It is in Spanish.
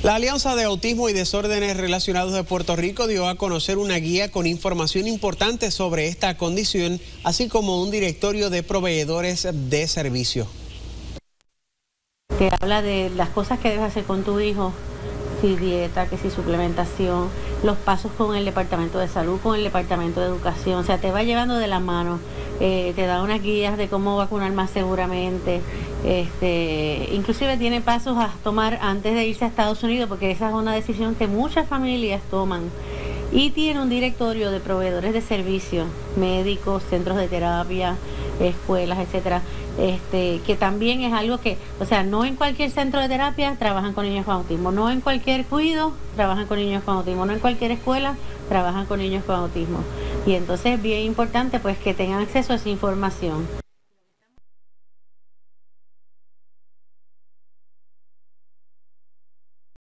La Alianza de Autismo y Desórdenes Relacionados de Puerto Rico dio a conocer una guía con información importante sobre esta condición, así como un directorio de proveedores de servicio. Te habla de las cosas que debes hacer con tu hijo, si dieta, que si suplementación, los pasos con el Departamento de Salud, con el Departamento de Educación, o sea, te va llevando de la mano, te da unas guías de cómo vacunar más seguramente, inclusive tiene pasos a tomar antes de irse a Estados Unidos, porque esa es una decisión que muchas familias toman. Y tiene un directorio de proveedores de servicios, médicos, centros de terapia, escuelas, etcétera, que también es algo que, o sea, no en cualquier centro de terapia trabajan con niños con autismo, no en cualquier cuido trabajan con niños con autismo, no en cualquier escuela trabajan con niños con autismo. Y entonces es bien importante pues que tengan acceso a esa información.